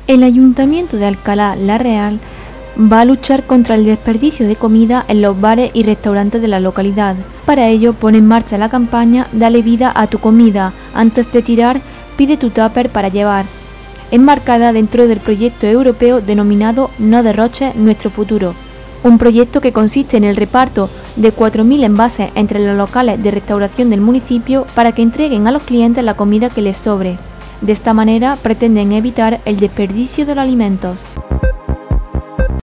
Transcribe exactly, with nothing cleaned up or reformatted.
El Ayuntamiento de Alcalá la Real va a luchar contra el desperdicio de comida en los bares y restaurantes de la localidad. Para ello pone en marcha la campaña Dale vida a tu comida, antes de tirar, pide tu tupper para llevar, enmarcada dentro del proyecto europeo denominado No derroches nuestro futuro. Un proyecto que consiste en el reparto de cuatro mil envases entre los locales de restauración del municipio para que entreguen a los clientes la comida que les sobre. De esta manera pretenden evitar el desperdicio de los alimentos.